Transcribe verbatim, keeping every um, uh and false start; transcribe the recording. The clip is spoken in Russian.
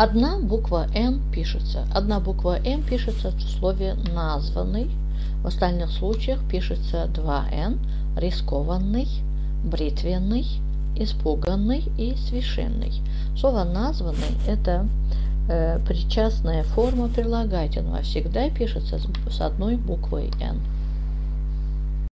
Одна буква «Н» пишется. Одна буква «Н» пишется в слове «названный». В остальных случаях пишется два «Н». Рискованный, бритвенный, испуганный и священный. Слово «названный» – это э, причастная форма прилагательного. Всегда пишется с, с одной буквой «Н».